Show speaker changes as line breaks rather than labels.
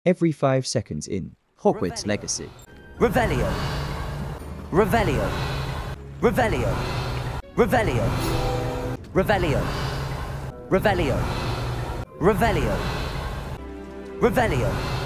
every 5 seconds in Hogwarts Legacy.
Revelio. Revelio. Revelio. Revelio. Revelio. Revelio. Revelio. Revelio.